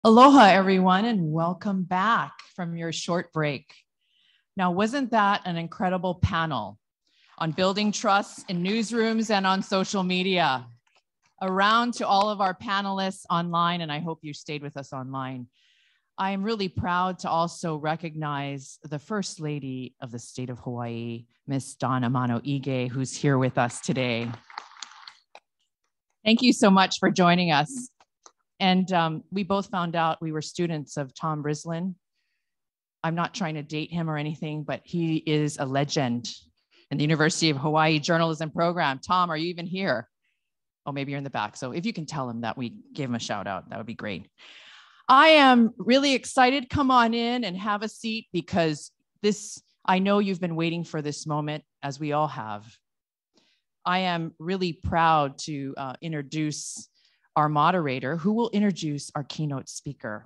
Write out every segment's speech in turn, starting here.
Aloha, everyone, and welcome back from your short break. Now, wasn't that an incredible panel on building trust in newsrooms and on social media? A round to all of our panelists online, and I hope you stayed with us online. I am really proud to also recognize the First Lady of the state of Hawaii, Ms. Dawn Amano-Ige, who's here with us today. Thank you so much for joining us. And we both found out we were students of Tom Brislin. I'm not trying to date him or anything, but he is a legend in the University of Hawaii journalism program. Tom, are you even here? Oh, maybe you're in the back. So if you can tell him that we gave him a shout out, that would be great. I am really excited. Come on in and have a seat because I know you've been waiting for this moment, as we all have. I am really proud to introduce our moderator, who will introduce our keynote speaker.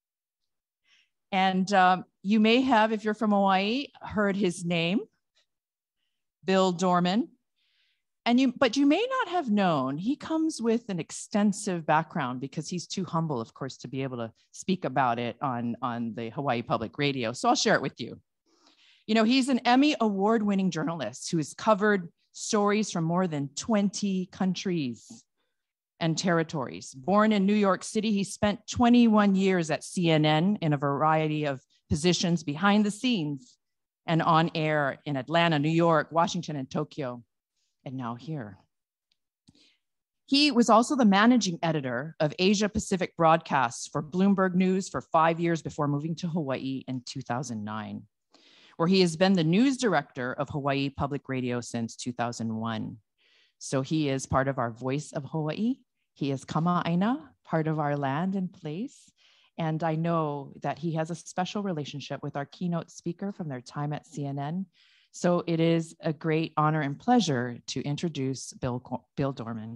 And you may have, if you're from Hawaii, heard his name, Bill Dorman. But you may not have known, he comes with an extensive background because he's too humble, of course, to be able to speak about it on the Hawaii Public Radio. So I'll share it with you. You know, he's an Emmy award-winning journalist who has covered stories from more than 20 countries and territories. Born in New York City, he spent 21 years at CNN in a variety of positions behind the scenes and on air in Atlanta, New York, Washington, and Tokyo, and now here. He was also the managing editor of Asia Pacific Broadcasts for Bloomberg News for 5 years before moving to Hawaii in 2009, where he has been the news director of Hawaii Public Radio since 2001. So he is part of our Voice of Hawaii. He is Kama'aina, part of our land and place. And I know that he has a special relationship with our keynote speaker from their time at CNN. So it is a great honor and pleasure to introduce Bill Dorman.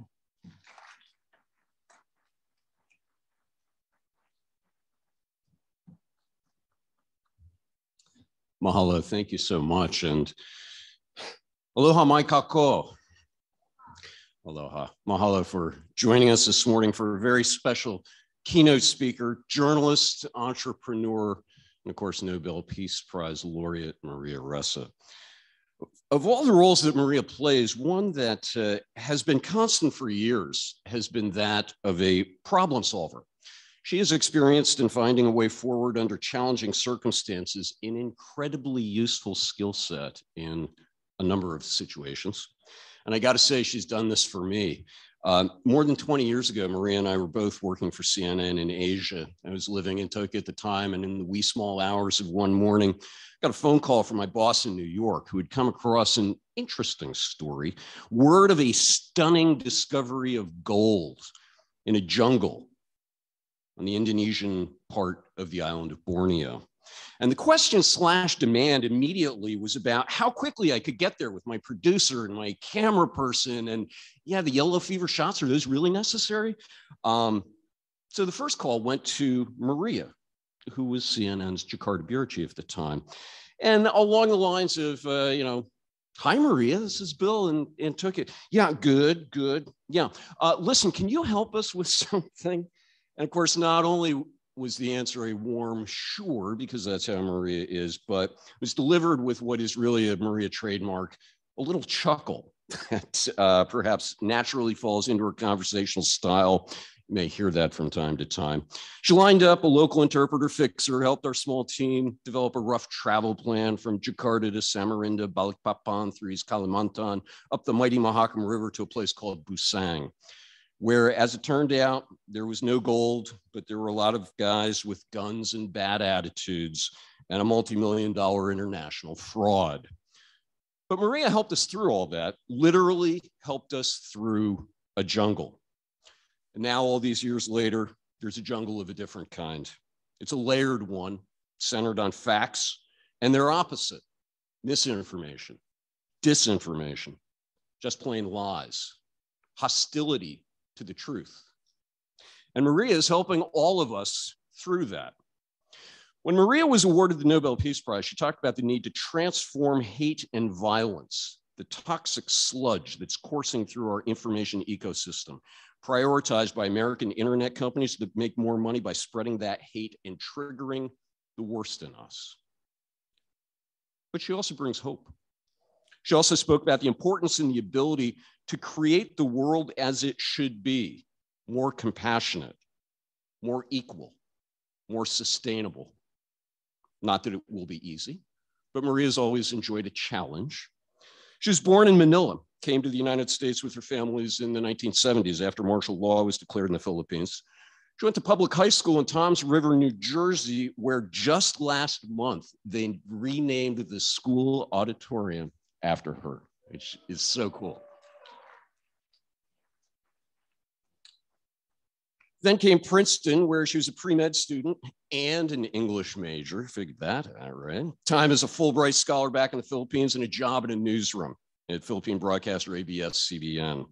Mahalo, thank you so much. And aloha mai kako. Aloha. Mahalo for joining us this morning for a very special keynote speaker, journalist, entrepreneur, and of course, Nobel Peace Prize laureate, Maria Ressa. Of all the roles that Maria plays, one that has been constant for years has been that of a problem solver. She is experienced in finding a way forward under challenging circumstances, an incredibly useful skill set in a number of situations. And I got to say, she's done this for me. More than 20 years ago, Maria and I were both working for CNN in Asia. I was living in Tokyo at the time, and in the wee small hours of one morning, I got a phone call from my boss in New York who had come across an interesting story, word of a stunning discovery of gold in a jungle on the Indonesian part of the island of Borneo. And the question / demand immediately was about how quickly I could get there with my producer and my camera person. And yeah, the yellow fever shots, are those really necessary? So the first call went to Maria, who was CNN's Jakarta bureau chief at the time. And along the lines of, hi, Maria, this is Bill in Tokyo. Yeah, good. Yeah, listen, can you help us with something? And of course, not only was the answer a warm sure, because that's how Maria is, but it was delivered with what is really a Maria trademark, a little chuckle that perhaps naturally falls into her conversational style. You may hear that from time to time. She lined up a local interpreter fixer, helped our small team develop a rough travel plan from Jakarta to Samarinda, Balikpapan, through East Kalimantan, up the mighty Mahakam River to a place called Busang, where, as it turned out, there was no gold, but there were a lot of guys with guns and bad attitudes and a multi-million-dollar international fraud. But Maria helped us through all that, literally helped us through a jungle. And now, all these years later, there's a jungle of a different kind. It's a layered one, centered on facts and their opposite: misinformation, disinformation, just plain lies, hostility to the truth. And Maria is helping all of us through that. When Maria was awarded the Nobel Peace Prize, she talked about the need to transform hate and violence, the toxic sludge that's coursing through our information ecosystem, prioritized by American internet companies that make more money by spreading that hate and triggering the worst in us. But she also brings hope. She also spoke about the importance and the ability to create the world as it should be, more compassionate, more equal, more sustainable. Not that it will be easy, but Maria's always enjoyed a challenge. She was born in Manila, came to the United States with her families in the 1970s after martial law was declared in the Philippines. She went to public high school in Toms River, New Jersey, where just last month they renamed the school auditorium after her, which is so cool. Then came Princeton, where she was a pre-med student and an English major. Figured that out, right? Time as a Fulbright scholar back in the Philippines and a job in a newsroom at Philippine broadcaster ABS-CBN.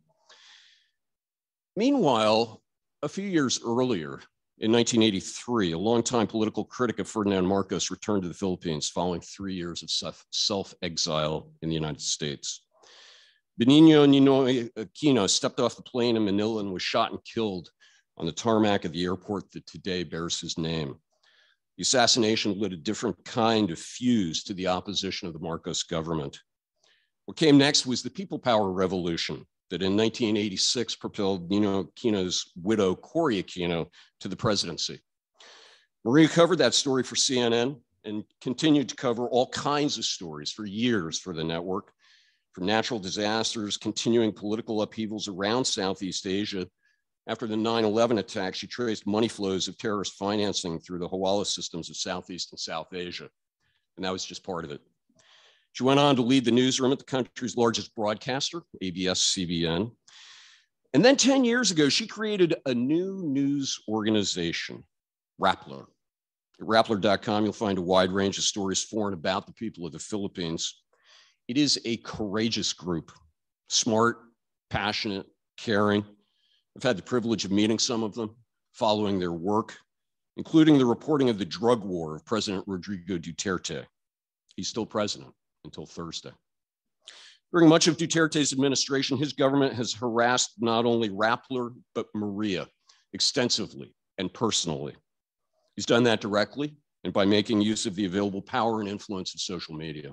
Meanwhile, a few years earlier, in 1983, a longtime political critic of Ferdinand Marcos returned to the Philippines following 3 years of self-exile in the United States. Benigno Ninoy Aquino stepped off the plane in Manila and was shot and killed on the tarmac of the airport that today bears his name. The assassination lit a different kind of fuse to the opposition of the Marcos government. What came next was the People Power Revolution that in 1986 propelled Ninoy Aquino's widow, Cory Aquino, to the presidency. Maria covered that story for CNN and continued to cover all kinds of stories for years for the network, from natural disasters, continuing political upheavals around Southeast Asia. After the 9/11 attack, she traced money flows of terrorist financing through the Hawala systems of Southeast and South Asia, and that was just part of it. She went on to lead the newsroom at the country's largest broadcaster, ABS-CBN. And then 10 years ago, she created a new news organization, Rappler. At Rappler.com, you'll find a wide range of stories for and about the people of the Philippines. It is a courageous group, smart, passionate, caring. I've had the privilege of meeting some of them, following their work, including the reporting of the drug war of President Rodrigo Duterte. He's still president until Thursday. During much of Duterte's administration, his government has harassed not only Rappler, but Maria extensively and personally. He's done that directly and by making use of the available power and influence of social media.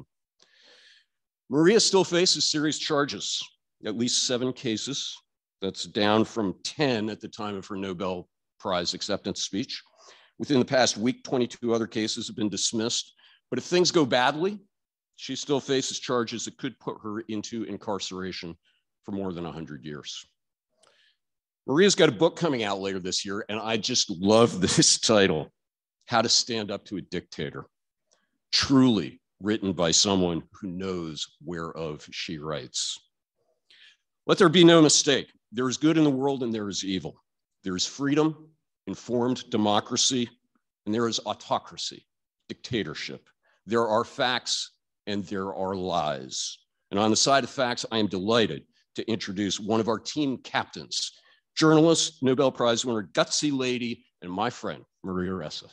Maria still faces serious charges, at least 7 cases. That's down from 10 at the time of her Nobel Prize acceptance speech. Within the past week, 22 other cases have been dismissed. But if things go badly, she still faces charges that could put her into incarceration for more than 100 years. Maria's got a book coming out later this year, and I just love this title, How to Stand Up to a Dictator. Truly written by someone who knows whereof she writes. Let there be no mistake. There is good in the world and there is evil. There is freedom, informed democracy, and there is autocracy, dictatorship. There are facts and there are lies. And on the side of facts, I am delighted to introduce one of our team captains, journalist, Nobel Prize winner, gutsy lady, and my friend, Maria Ressa.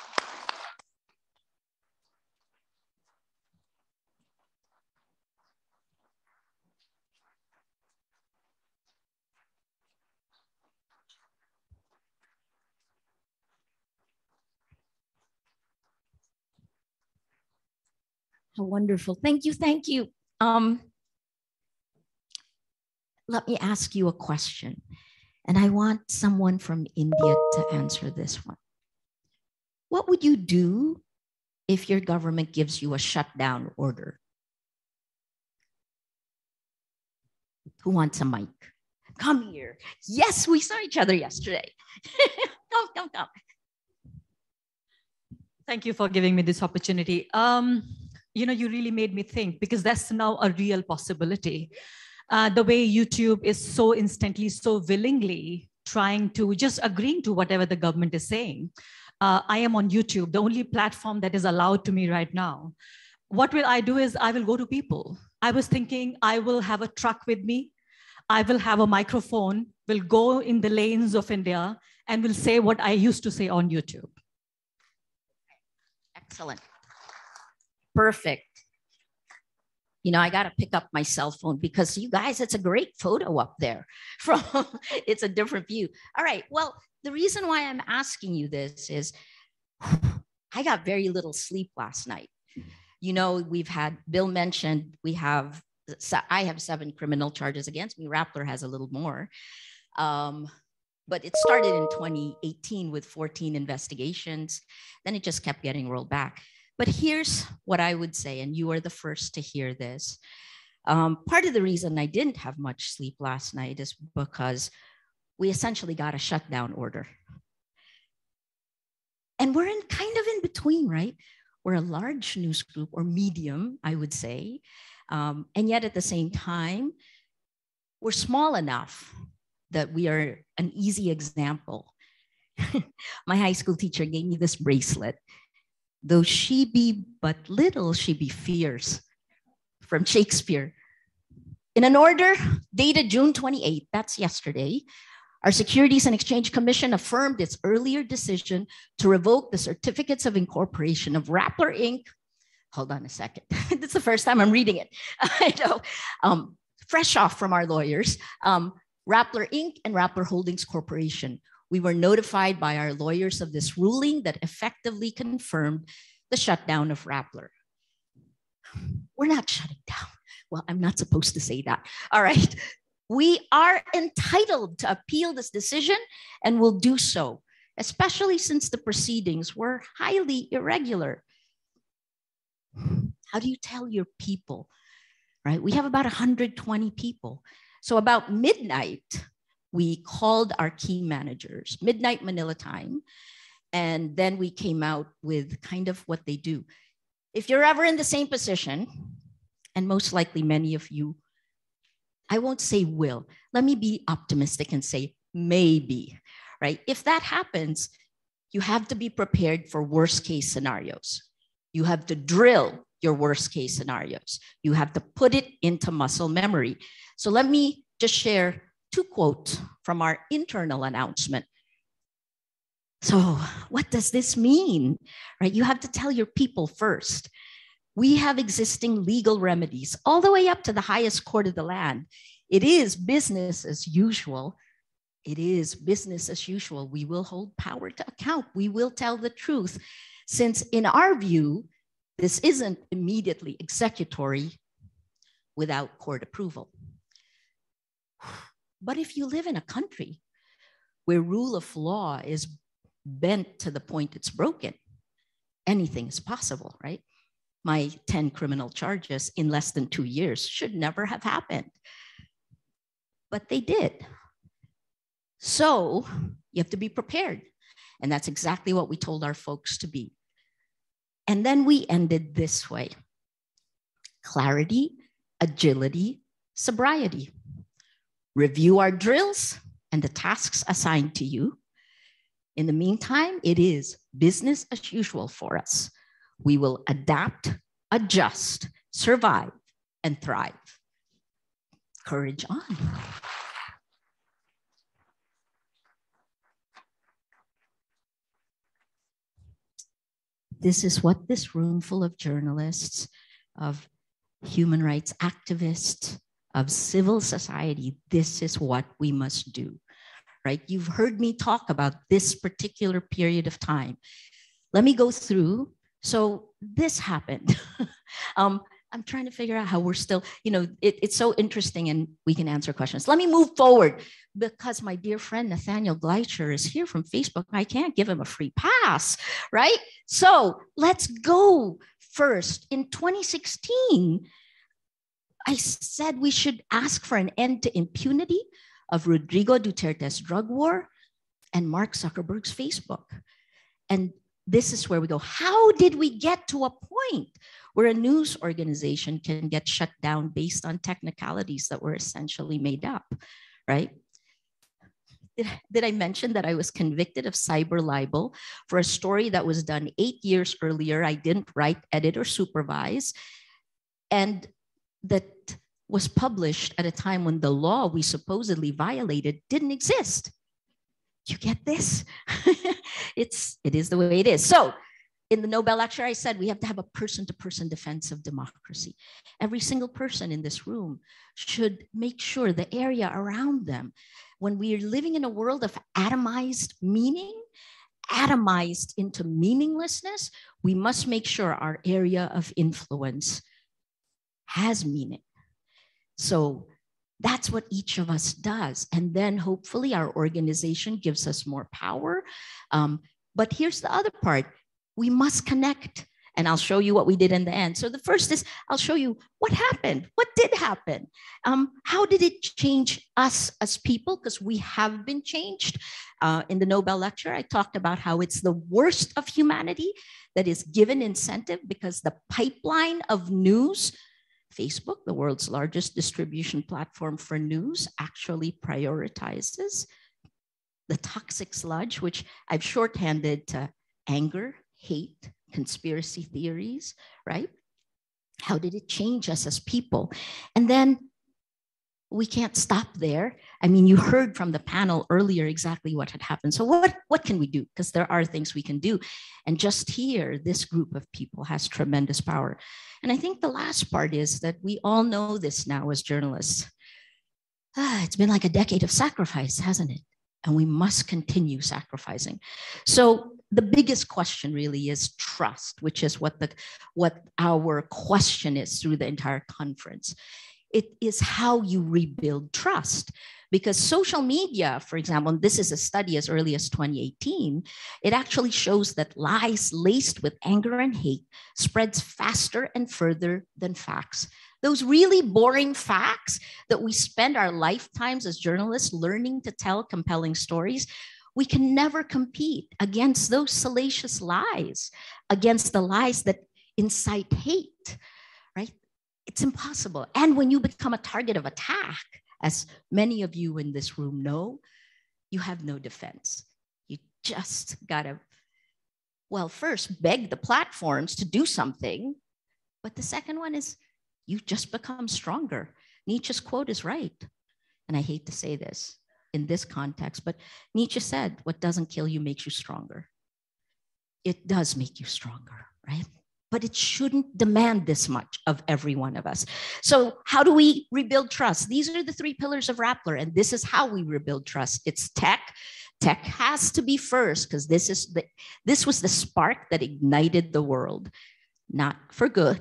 How wonderful. Thank you. Thank you. Let me ask you a question. And I want someone from India to answer this one. What would you do if your government gives you a shutdown order? Who wants a mic? Come here. Yes, we saw each other yesterday. Come. Thank you for giving me this opportunity. You really made me think, because that's now a real possibility. The way YouTube is so instantly, so willingly trying to just agreeing to whatever the government is saying. I am on YouTube, the only platform that is allowed to me right now. What will I do is I will go to people. I was thinking I will have a truck with me. I will have a microphone, will go in the lanes of India and will say what I used to say on YouTube. Excellent. Perfect. I got to pick up my cell phone because you guys, it's a great photo up there. It's a different view. All right. Well, the reason why I'm asking you this is I got very little sleep last night. Bill mentioned I have 7 criminal charges against me. Rappler has a little more. But it started in 2018 with 14 investigations. Then it just kept getting rolled back. But here's what I would say, and you are the first to hear this. Part of the reason I didn't have much sleep last night is because we essentially got a shutdown order. And we're kind of in between, right? We're a large news group, or medium, I would say. And yet at the same time, we're small enough that we are an easy example. My high school teacher gave me this bracelet. Though she be but little, she be fierce, from Shakespeare. In an order dated June 28th, that's yesterday, our Securities and Exchange Commission affirmed its earlier decision to revoke the certificates of incorporation of Rappler Inc. Hold on a second. This is the first time I'm reading it. I know. Fresh off from our lawyers, Rappler Inc. and Rappler Holdings Corporation. We were notified by our lawyers of this ruling that effectively confirmed the shutdown of Rappler. We're not shutting down. Well, I'm not supposed to say that. All right. We are entitled to appeal this decision and will do so, especially since the proceedings were highly irregular. How do you tell your people, right? We have about 120 people. So about midnight, we called our key managers, midnight Manila time, and then we came out with kind of what they do. If you're ever in the same position, and most likely many of you, I won't say will, let me be optimistic and say maybe, right? If that happens, you have to be prepared for worst case scenarios. You have to drill your worst case scenarios. You have to put it into muscle memory. So let me just share 2 quotes from our internal announcement. So what does this mean, right? You have to tell your people first. We have existing legal remedies all the way up to the highest court of the land. It is business as usual. It is business as usual. We will hold power to account. We will tell the truth, since in our view, this isn't immediately executory without court approval. But if you live in a country where rule of law is bent to the point it's broken, anything is possible, right? My 10 criminal charges in less than 2 years should never have happened. But they did. So you have to be prepared. And that's exactly what we told our folks to be. And then we ended this way: clarity, agility, sobriety. Review our drills and the tasks assigned to you. In the meantime, it is business as usual for us. We will adapt, adjust, survive, and thrive. Courage on. This is what this room full of journalists, of human rights activists, of civil society, this is what we must do, right? You've heard me talk about this particular period of time. Let me go through. So this happened. I'm trying to figure out how we're still, it's so interesting, and we can answer questions. Let me move forward, because my dear friend Nathaniel Gleicher is here from Facebook. I can't give him a free pass, right? So let's go first. In 2016, I said we should ask for an end to impunity of Rodrigo Duterte's drug war and Mark Zuckerberg's Facebook. And this is where we go. How did we get to a point where a news organization can get shut down based on technicalities that were essentially made up, right? Did I mention that I was convicted of cyber libel for a story that was done 8 years earlier? I didn't write, edit, or supervise, and that was published at a time when the law we supposedly violated didn't exist. You get this? It is the way it is. So in the Nobel lecture, I said we have to have a person-to-person defense of democracy. Every single person in this room should make sure the area around them, when we are living in a world of atomized meaning, atomized into meaninglessness, we must make sure our area of influence has meaning. So that's what each of us does. And then hopefully our organization gives us more power. But here's the other part. We must connect. And I'll show you what we did in the end. So the first is, I'll show you what happened. What did happen? How did it change us as people? Because we have been changed. In the Nobel lecture, I talked about how it's the worst of humanity that is given incentive because the pipeline of news, Facebook, the world's largest distribution platform for news, actually prioritizes the toxic sludge, which I've shorthanded to anger, hate, conspiracy theories, right? How did it change us as people? And then we can't stop there. I mean, you heard from the panel earlier exactly what had happened. So what can we do? Because there are things we can do. And just here, this group of people has tremendous power. And I think the last part is that we all know this now as journalists. It's been like a decade of sacrifice, hasn't it? And we must continue sacrificing. So the biggest question really is trust, which is what our question is through the entire conference. It is how you rebuild trust. Because social media, for example, and this is a study as early as 2018, it actually shows that lies laced with anger and hate spreads faster and further than facts. Those really boring facts that we spend our lifetimes as journalists learning to tell compelling stories, we can never compete against those salacious lies, against the lies that incite hate, right? It's impossible. And when you become a target of attack, as many of you in this room know, you have no defense. You just gotta, well, first beg the platforms to do something. But the second one is you just become stronger. Nietzsche's quote is right. And I hate to say this in this context, but Nietzsche said, what doesn't kill you makes you stronger. It does make you stronger, right? But it shouldn't demand this much of every one of us. So how do we rebuild trust? These are the 3 pillars of Rappler, and this is how we rebuild trust. It's tech. Tech has to be first, because this was the spark that ignited the world, not for good.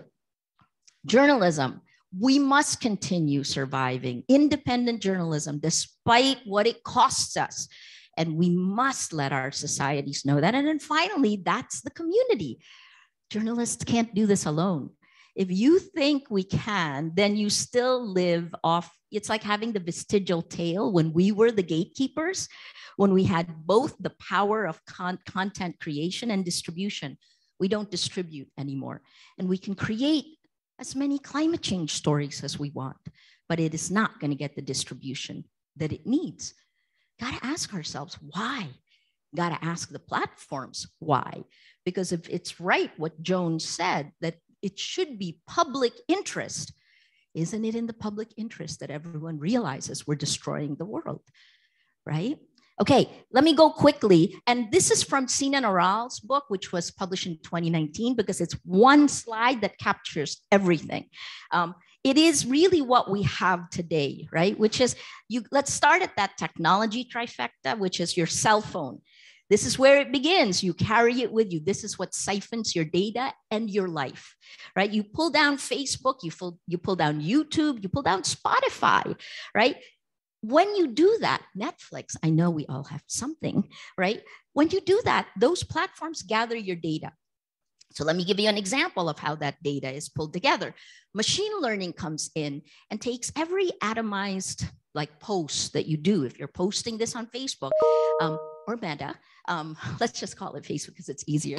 Journalism. We must continue surviving independent journalism despite what it costs us. And we must let our societies know that. And then finally, that's the community. Journalists can't do this alone. If you think we can, then you still live off. It's like having the vestigial tail when we were the gatekeepers, when we had both the power of content creation and distribution. We don't distribute anymore. And we can create as many climate change stories as we want, but it is not going to get the distribution that it needs. Got to ask ourselves why. Got to ask the platforms why. Because if it's right what Joan said, that it should be public interest, isn't it in the public interest that everyone realizes we're destroying the world, right? Okay, let me go quickly. And this is from Sinan Aral's book, which was published in 2019, because it's one slide that captures everything. It is really what we have today, right? Which is, let's start at that technology trifecta, which is your cell phone. This is where it begins. You carry it with you. This is what siphons your data and your life, right? You pull down Facebook, you pull down YouTube, you pull down Spotify, right? When you do that, Netflix, I know we all have something, right? When you do that, those platforms gather your data. So let me give you an example of how that data is pulled together. Machine learning comes in and takes every atomized post that you do. If you're posting this on Facebook or Meta, let's just call it Facebook because it's easier.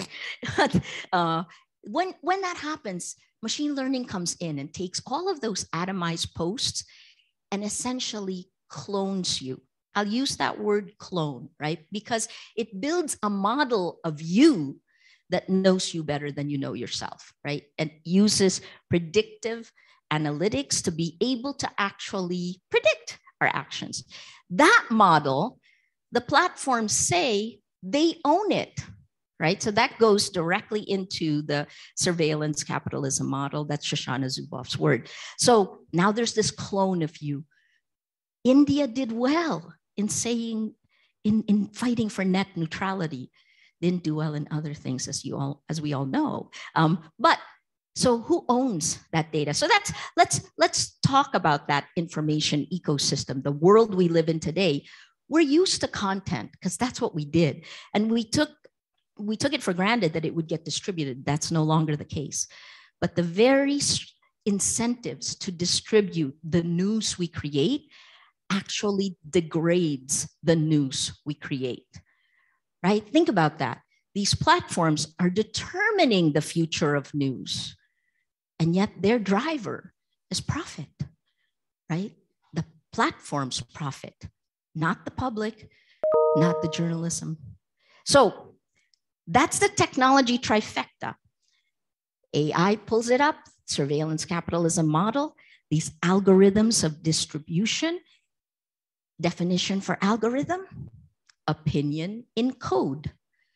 When that happens, machine learning comes in and takes all of those atomized posts and essentially clones you. I'll use that word clone, right? Because it builds a model of you that knows you better than you know yourself, right? And uses predictive analytics to be able to actually predict our actions. That model, the platforms say they own it, right? So that goes directly into the surveillance capitalism model. That's Shoshana Zuboff's word. So now there's this clone of you. India did well in saying, in fighting for net neutrality. Didn't do well in other things, as we all know. But so who owns that data? So let's talk about that information ecosystem, the world we live in today. We're used to content because that's what we did. And we took it for granted that it would get distributed. That's no longer the case. But the very incentives to distribute the news we create actually degrades the news we create, right? Think about that. These platforms are determining the future of news, and yet their driver is profit, right? The platform's profit, not the public, not the journalism. So that's the technology trifecta. AI pulls it up, surveillance capitalism model, these algorithms of distribution. Definition for algorithm, opinion in code,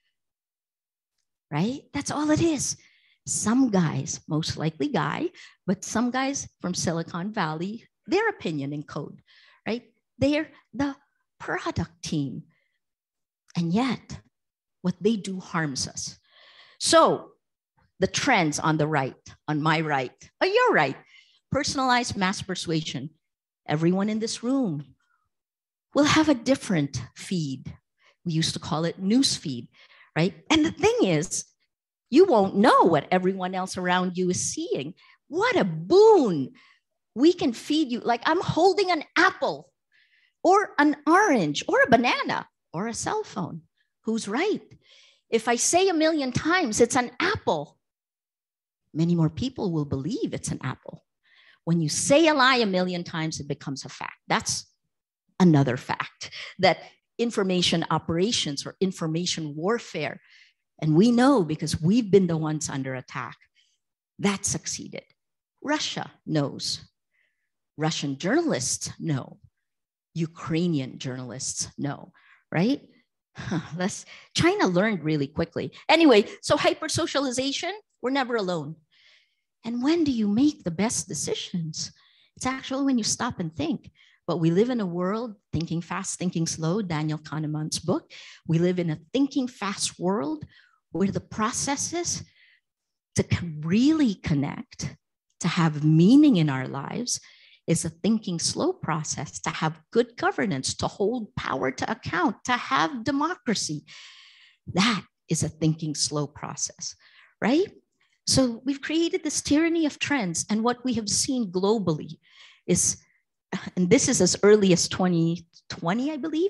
right? That's all it is. Some guys, most likely guy, but some guys from Silicon Valley, their opinion in code, right? They're the product team. And yet, what they do harms us. So the trends on the right, on my right, your right, personalized mass persuasion. Everyone in this room will have a different feed. We used to call it news feed, right? And the thing is, you won't know what everyone else around you is seeing. What a boon. We can feed you, like I'm holding an apple or an orange or a banana or a cell phone. Who's right? If I say 1,000,000 times it's an apple, many more people will believe it's an apple. When you say a lie 1,000,000 times, it becomes a fact. That's another fact, that information operations or information warfare, and we know because we've been the ones under attack, that succeeded. Russia knows. Russian journalists know. Ukrainian journalists know, right? China learned really quickly. Anyway, so hypersocialization, we're never alone. And when do you make the best decisions? It's actually when you stop and think. But we live in a world, thinking fast, thinking slow, Daniel Kahneman's book. We live in a thinking fast world where the processes to really connect, to have meaning in our lives, is a thinking slow process, to have good governance, to hold power to account, to have democracy. That is a thinking slow process, right? So we've created this tyranny of trends. And what we have seen globally is, and this is as early as 2020, I believe,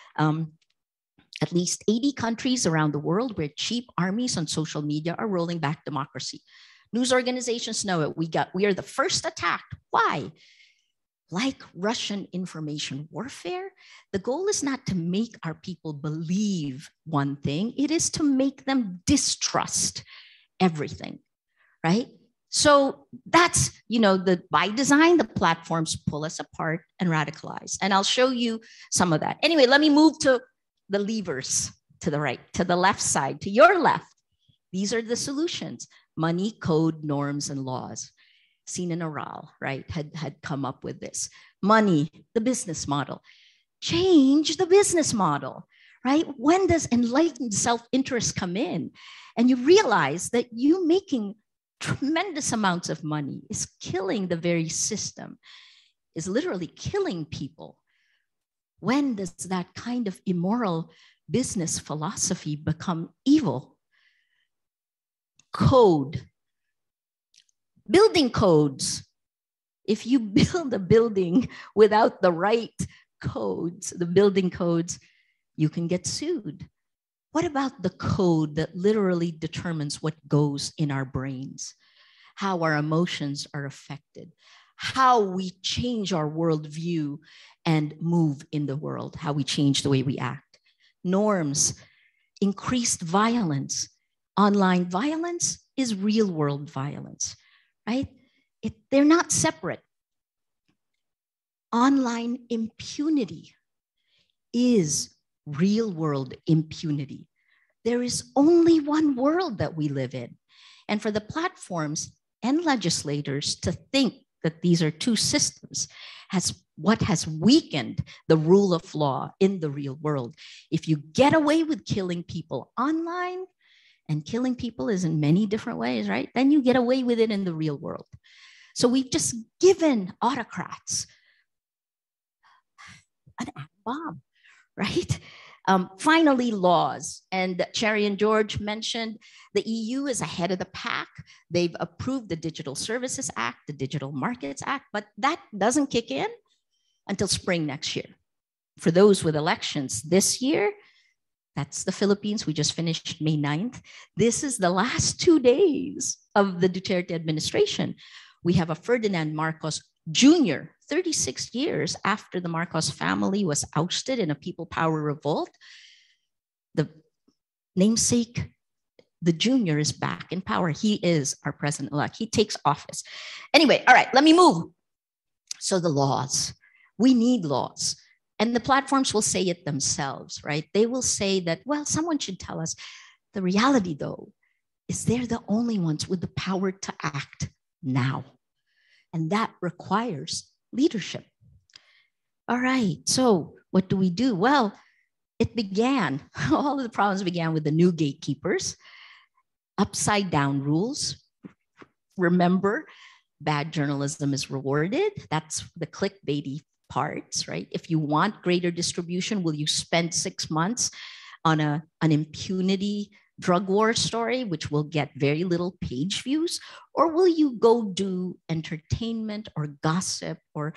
at least 80 countries around the world where cheap armies on social media are rolling back democracy. News organizations know it. We are the first attacked. Why? Like Russian information warfare, the goal is not to make our people believe one thing. It is to make them distrust everything, right? So that's, by design, the platforms pull us apart and radicalize. And I'll show you some of that. Anyway, let me move to the levers to the right, to the left side, to your left. These are the solutions: money, code, norms, and laws. Sina Naral, right, had come up with this. Money, the business model. Change the business model, right? When does enlightened self-interest come in? And you realize that you making tremendous amounts of money is killing the very system, is literally killing people. When does that kind of immoral business philosophy become evil? Code. Building codes. If you build a building without the right codes, the building codes, you can get sued. What about the code that literally determines what goes in our brains, how our emotions are affected, how we change our worldview and move in the world, how we change the way we act? Norms, increased violence. Online violence is real world violence, right? They're not separate. Online impunity is real world impunity, There is only one world that we live in. And for the platforms and legislators to think that these are two systems what has weakened the rule of law in the real world. If you get away with killing people online, and killing people is in many different ways, right? Then you get away with it in the real world. So we've just given autocrats an atom bomb, right? Finally, laws. And Cherry and George mentioned the EU is ahead of the pack. They've approved the Digital Services Act, the Digital Markets Act, but that doesn't kick in until spring next year. For those with elections this year, that's the Philippines. We just finished May 9th. This is the last 2 days of the Duterte administration. We have a Ferdinand Marcos Jr., 36 years after the Marcos family was ousted in a people power revolt. The namesake, the junior, is back in power. He is our president-elect. He takes office. Anyway, all right, let me move. So the laws, we need laws. And the platforms will say it themselves, right? They will say that, well, someone should tell us. The reality, though, is they're the only ones with the power to act now. And that requires leadership. All right, so what do we do? Well, it began, all of the problems began with the new gatekeepers, upside down rules. Remember, bad journalism is rewarded. That's the clickbaity parts, right? If you want greater distribution, will you spend 6 months on an impunity drug war story, which will get very little page views? Or will you go do entertainment or gossip or,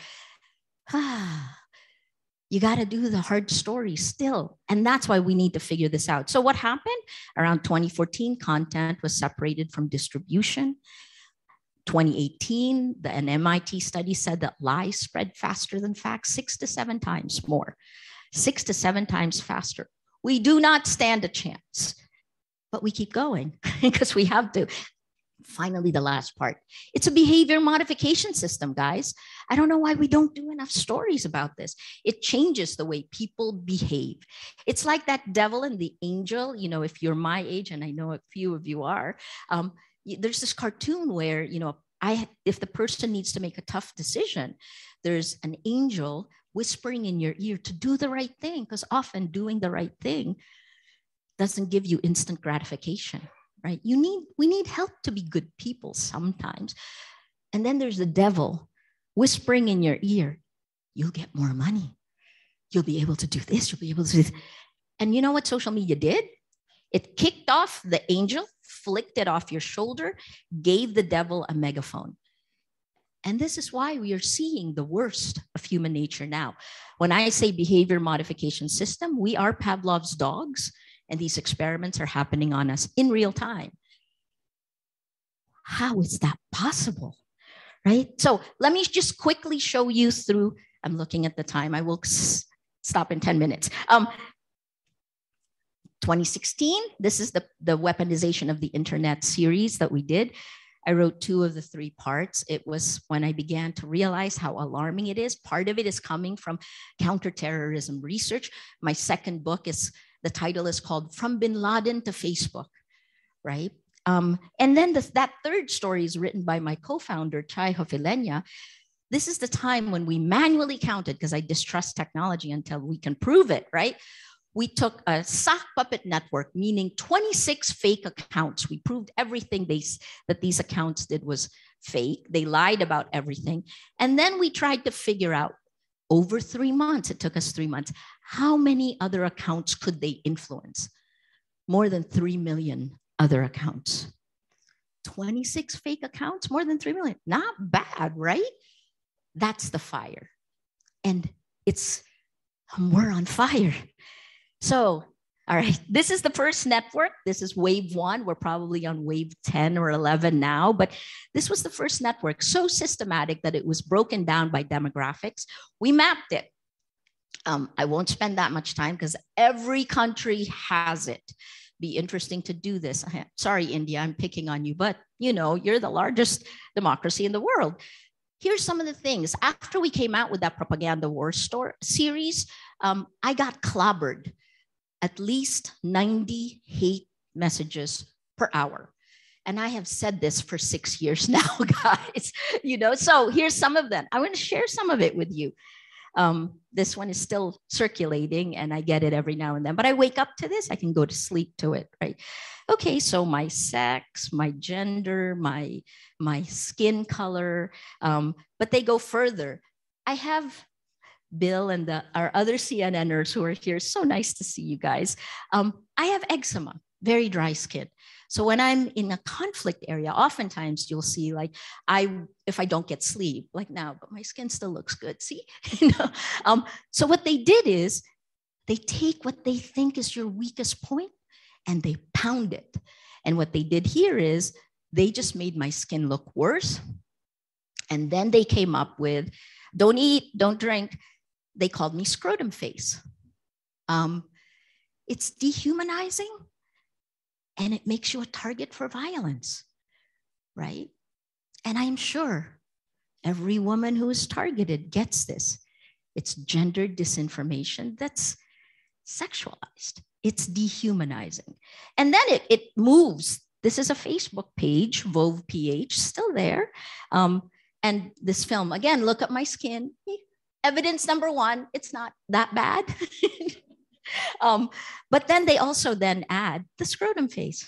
you got to do the hard stories still. And that's why we need to figure this out. So what happened? Around 2014, content was separated from distribution. 2018, an MIT study said that lies spread faster than facts, 6 to 7 times more, 6 to 7 times faster. We do not stand a chance, but we keep going because we have to. Finally, the last part. It's a behavior modification system, guys. I don't know why we don't do enough stories about this. It changes the way people behave. It's like that devil and the angel. You know, if you're my age, and I know a few of you are, there's this cartoon where, you know, if the person needs to make a tough decision, there's an angel whispering in your ear to do the right thing, because often doing the right thing doesn't give you instant gratification, right? We need help to be good people sometimes. And then there's the devil whispering in your ear, you'll get more money. You'll be able to do this. You'll be able to do this. And you know what social media did? It kicked off the angel, flicked it off your shoulder, gave the devil a megaphone. And this is why we are seeing the worst of human nature now. When I say behavior modification system, we are Pavlov's dogs, and these experiments are happening on us in real time. How is that possible, right? So let me just quickly show you through, I'm looking at the time, I will stop in 10 minutes. 2016, this is the weaponization of the internet series that we did. I wrote 2 of the 3 parts. It was when I began to realize how alarming it is. Part of it is coming from counterterrorism research. My second book the title is called From Bin Laden to Facebook, right? And then that third story is written by my co-founder, Chai Hofileña. This is the time when we manually counted, because I distrust technology until we can prove it, right? We took a sock puppet network, meaning 26 fake accounts. We proved everything that these accounts did was fake. They lied about everything. And then we tried to figure out, over 3 months, it took us 3 months, how many other accounts could they influence? More than 3 million other accounts. 26 fake accounts, more than 3 million. Not bad, right? That's the fire. And we're on fire. So, all right, this is the first network. This is wave 1. We're probably on wave 10 or 11 now, but this was the first network, so systematic that it was broken down by demographics. We mapped it. I won't spend that much time because every country has it. Be interesting to do this. Sorry, India, I'm picking on you, but you know, you're the largest democracy in the world. Here's some of the things. After we came out with that propaganda war series, I got clobbered. at least 90 hate messages per hour. And I have said this for 6 years now, guys. So here's some of them. I want to share some of it with you. This one is still circulating and I get it every now and then, but I wake up to this, I can go to sleep to it, right? Okay, so my sex, my gender, my skin color, but they go further. I have Bill and our other CNNers who are here. So nice to see you guys. I have eczema, very dry skin. So when I'm in a conflict area, oftentimes you'll see like if I don't get sleep, like now, but my skin still looks good. See, so what they did is they take what they think is your weakest point and they pound it. And what they did here is they just made my skin look worse. And then they came up with, don't eat, don't drink. They called me scrotum face. It's dehumanizing. And it makes you a target for violence, right? And I'm sure every woman who is targeted gets this. It's gender disinformation that's sexualized. It's dehumanizing. And then it moves. This is a Facebook page, Vove PH, still there. And this film, again, look at my skin. Evidence number one, it's not that bad. But then they also then add the scrotum face.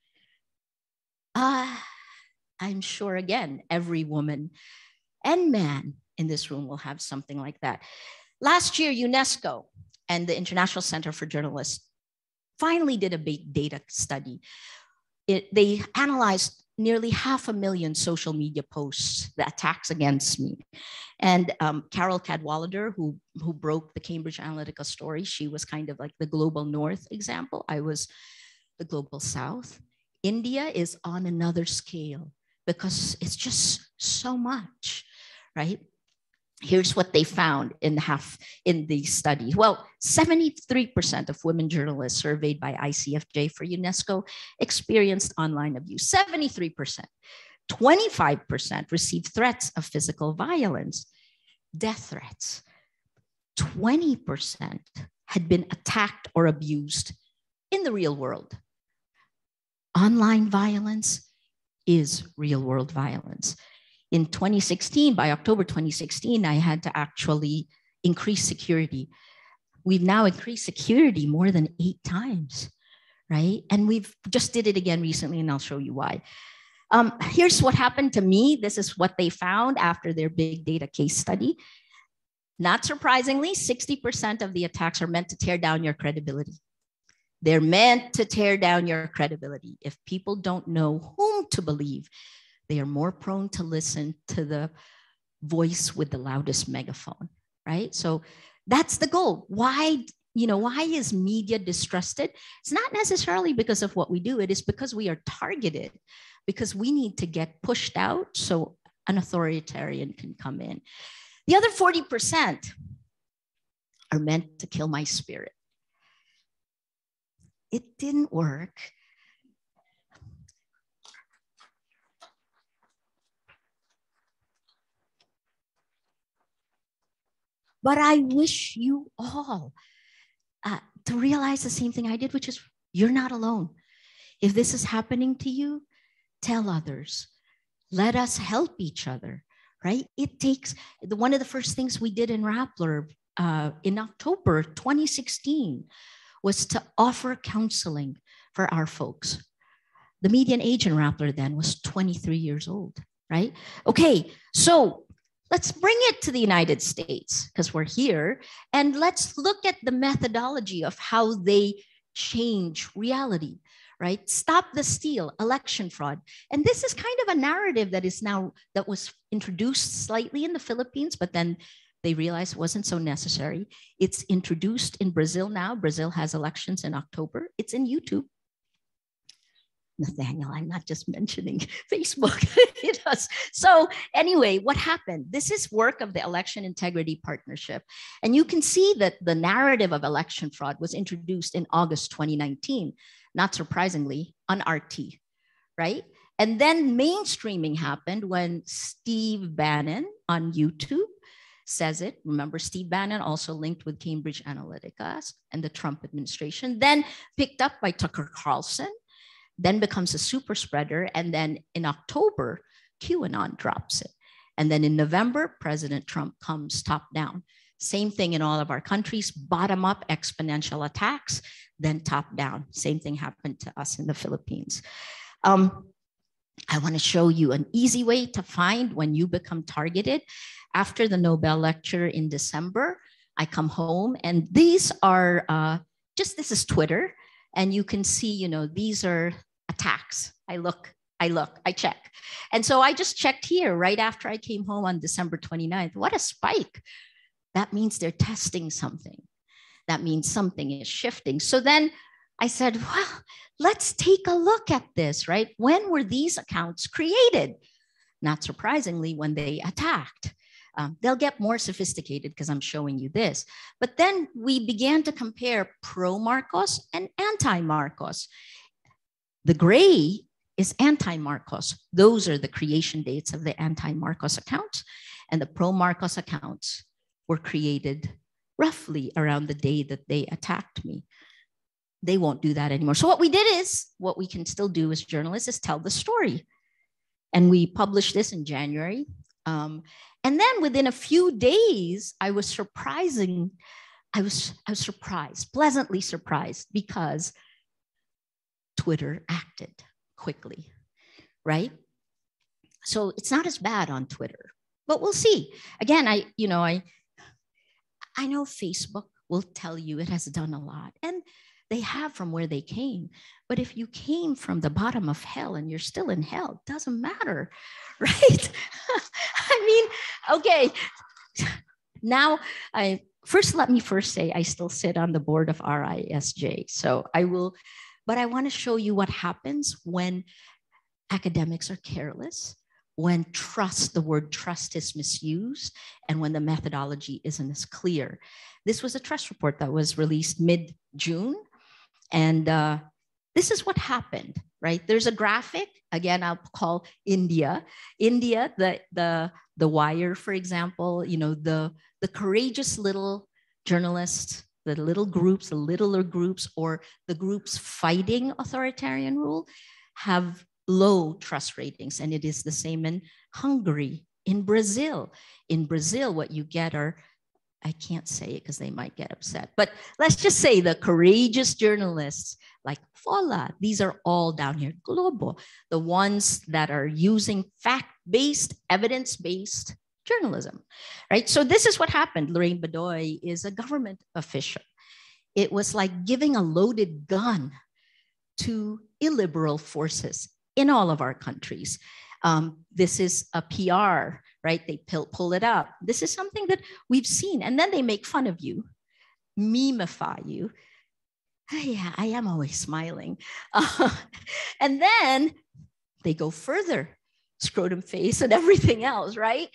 I'm sure, again, every woman and man in this room will have something like that. Last year, UNESCO and the International Center for Journalists finally did a big data study. They analyzed nearly 500,000 social media posts, the attacks against me. And Carol Cadwallader, who broke the Cambridge Analytica story, she was kind of like the global north example. I was the global south. India is on another scale because it's just so much, right? Here's what they found in the study. Well, 73% of women journalists surveyed by ICFJ for UNESCO experienced online abuse. 73%. 25% received threats of physical violence, death threats. 20% had been attacked or abused in the real world. Online violence is real world violence. In 2016, by October 2016, I had to actually increase security. We've now increased security more than 8 times, right? And we've just did it again recently, and I'll show you why. Here's what happened to me. This is what they found after their big data case study. Not surprisingly, 60% of the attacks are meant to tear down your credibility. They're meant to tear down your credibility. If people don't know whom to believe, they are more prone to listen to the voice with the loudest megaphone, right? So that's the goal. Why is media distrusted? It's not necessarily because of what we do. It is because we are targeted, because we need to get pushed out so an authoritarian can come in. The other 40% are meant to kill my spirit. It didn't work. But I wish you all to realize the same thing I did, which is you're not alone. If this is happening to you, tell others. Let us help each other, right? It takes, one of the first things we did in Rappler in October 2016 was to offer counseling for our folks. The median age in Rappler then was 23 years old, right? Okay, so let's bring it to the United States because we're here, and let's look at the methodology of how they change reality, right? Stop the steal, election fraud. And this is kind of a narrative that was introduced slightly in the Philippines, but then they realized it wasn't so necessary. It's introduced in Brazil now. Brazil has elections in October. It's in YouTube. Nathaniel, I'm not just mentioning Facebook. It does. So anyway, what happened? This is work of the Election Integrity Partnership. And you can see that the narrative of election fraud was introduced in August 2019, not surprisingly, on RT, right? And then mainstreaming happened when Steve Bannon on YouTube says it. Remember, Steve Bannon also linked with Cambridge Analytica and the Trump administration, then picked up by Tucker Carlson, then becomes a super spreader. And then in October, QAnon drops it. And then in November, President Trump comes top down. Same thing in all of our countries, bottom up exponential attacks, then top down. Same thing happened to us in the Philippines. I want to show you an easy way to find when you become targeted. After the Nobel lecture in December, I come home and these are this is Twitter. And you can see, you know, these are attacks. I check. And so I just checked here right after I came home on December 29th. What a spike. That means they're testing something. That means something is shifting. So then I said, well, let's take a look at this, right? When were these accounts created? Not surprisingly, when they attacked. They'll get more sophisticated because I'm showing you this. But then we began to compare pro-Marcos and anti-Marcos. The gray is anti-Marcos. Those are the creation dates of the anti-Marcos accounts. And the pro-Marcos accounts were created roughly around the day that they attacked me. They won't do that anymore. So what we did is, what we can still do as journalists is tell the story. And we published this in January. And then within a few days, I was surprised, pleasantly surprised, because Twitter acted quickly, right? So it's not as bad on Twitter, but we'll see. Again, I know Facebook will tell you it has done a lot, and they have from where they came. But if you came from the bottom of hell and you're still in hell, it doesn't matter, right? I mean, okay. Now, let me say, I still sit on the board of RISJ. So but I want to show you what happens when academics are careless, when the word trust is misused, and when the methodology isn't as clear. This was a trust report that was released mid-June. And this is what happened, right? There's a graphic. Again, I'll call India. India, the Wire, for example, you know, the courageous little journalists, the little groups, the littler groups, or the groups fighting authoritarian rule have low trust ratings. And it is the same in Hungary, in Brazil. In Brazil, what you get are, I can't say it because they might get upset, but let's just say the courageous journalists like Fola, these are all down here, Globo, the ones that are using fact-based, evidence-based journalism, right? So this is what happened. Lorraine Bedoy is a government official. It was like giving a loaded gun to illiberal forces in all of our countries. This is a PR, right? They pull it up. This is something that we've seen. And then they make fun of you, memify you. Yeah, I am always smiling. And then they go further, scrotum face and everything else, right?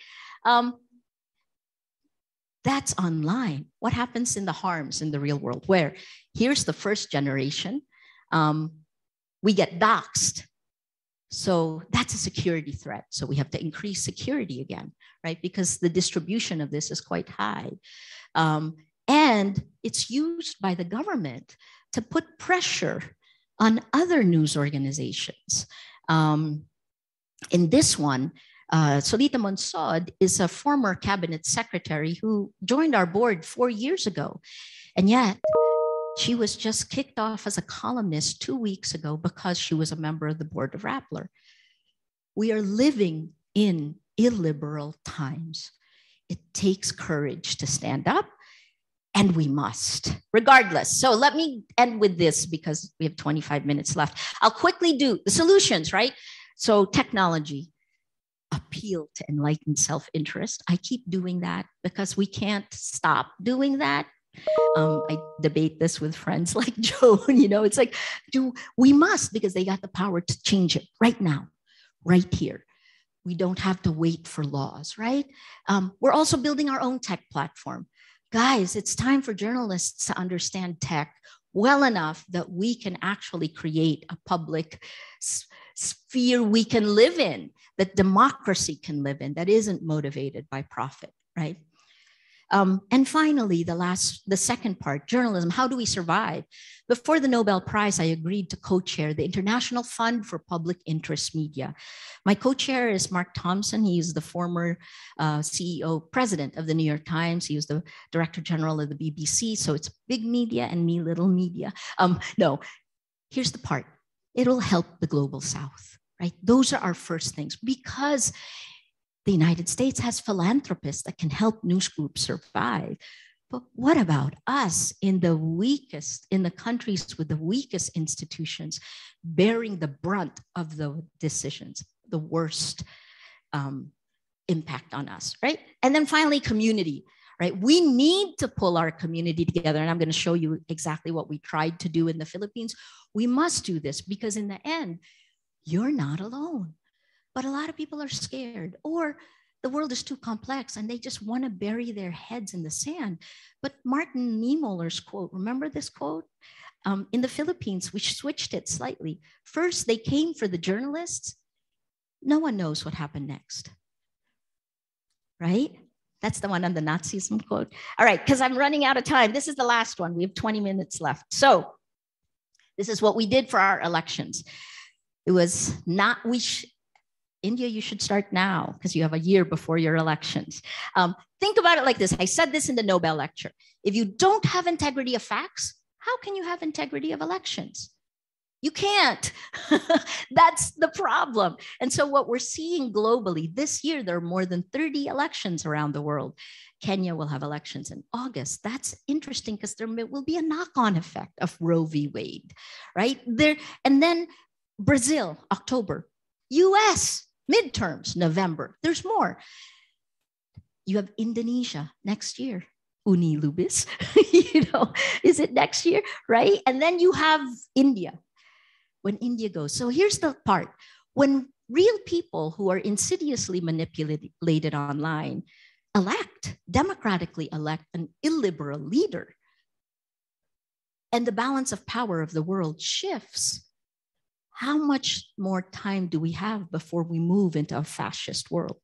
That's online. What happens in the harms in the real world? Where here's the first generation. We get doxxed. So that's a security threat. So we have to increase security again, right? Because the distribution of this is quite high. And it's used by the government to put pressure on other news organizations. In this one, Solita Monsod is a former cabinet secretary who joined our board 4 years ago. And yet, she was just kicked off as a columnist 2 weeks ago because she was a member of the board of Rappler. We are living in illiberal times. It takes courage to stand up, and we must, regardless. So let me end with this because we have 25 minutes left. I'll quickly do the solutions, right? So technology, appeal to enlightened self-interest. I keep doing that because we can't stop doing that. I debate this with friends like Joe, you know, it's like, we must, because they got the power to change it right now, right here. We don't have to wait for laws, right? We're also building our own tech platform. Guys, it's time for journalists to understand tech well enough that we can actually create a public sphere we can live in, that democracy can live in, that isn't motivated by profit, right? And finally, the second part, journalism. How do we survive? Before the Nobel Prize, I agreed to co-chair the International Fund for Public Interest Media. My co-chair is Mark Thompson. He is the former CEO, president of the New York Times. He was the director general of the BBC. So it's big media and me, little media. No, here's the part. It'll help the global South, right? Those are our first things, because the United States has philanthropists that can help news groups survive. But what about us in the countries with the weakest institutions, bearing the brunt of the decisions, the worst impact on us, right? And then finally, community, right? We need to pull our community together. And I'm going to show you exactly what we tried to do in the Philippines. We must do this because in the end, you're not alone. But a lot of people are scared, or the world is too complex and they just want to bury their heads in the sand. But Martin Niemöller's quote, remember this quote? In the Philippines, we switched it slightly. First, they came for the journalists. No one knows what happened next, right? That's the one on the Nazism quote. All right, because I'm running out of time. This is the last one. We have 20 minutes left. So this is what we did for our elections. It was not, India, you should start now because you have a year before your elections. Think about it like this. I said this in the Nobel lecture. If you don't have integrity of facts, how can you have integrity of elections? You can't. That's the problem. And so what we're seeing globally this year, there are more than 30 elections around the world. Kenya will have elections in August. That's interesting because there will be a knock-on effect of Roe v. Wade, right? And then Brazil, October. US, midterms, November. There's more. You have Indonesia next year. Uni Lubis, is it next year, right? And then you have India, when India goes. So here's the part. When real people who are insidiously manipulated online democratically elect an illiberal leader, and the balance of power of the world shifts, how much more time do we have before we move into a fascist world?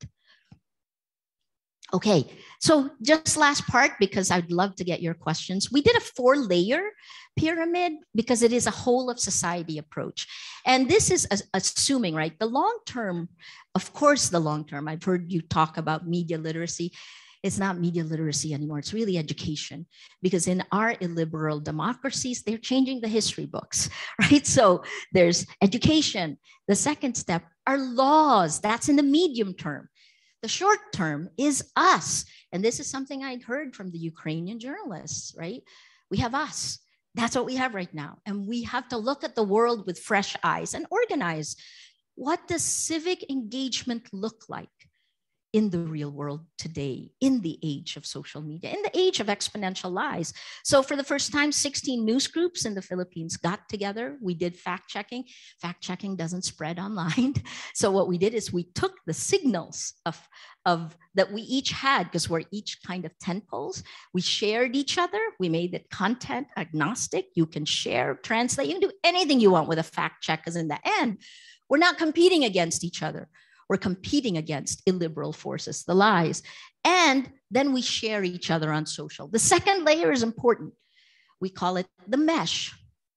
Okay, so just last part, because I'd love to get your questions. We did a 4-layer pyramid because it is a whole of society approach. And this is assuming, right, the long term, of course, the long term. I've heard you talk about media literacy. It's not media literacy anymore. It's really education, because in our illiberal democracies, they're changing the history books, right? So there's education. The second step are laws. That's in the medium term. The short term is us. And this is something I'd heard from the Ukrainian journalists, right? We have us. That's what we have right now. And we have to look at the world with fresh eyes and organize. What does civic engagement look like in the real world today, in the age of social media, in the age of exponential lies? So for the first time, 16 news groups in the Philippines got together. We did fact checking. Fact checking doesn't spread online. So what we did is we took the signals of that we each had, because we're each kind of tentpoles. We shared each other. We made it content agnostic. You can share, translate, you can do anything you want with a fact check, because in the end, we're not competing against each other. We're competing against illiberal forces, the lies. And then we share each other on social. The second layer is important. We call it the mesh.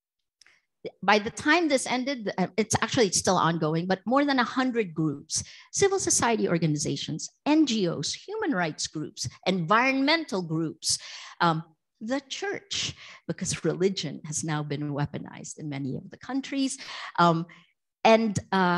By the time this ended, it's still ongoing, but more than 100 groups, civil society organizations, NGOs, human rights groups, environmental groups, the church, because religion has now been weaponized in many of the countries, and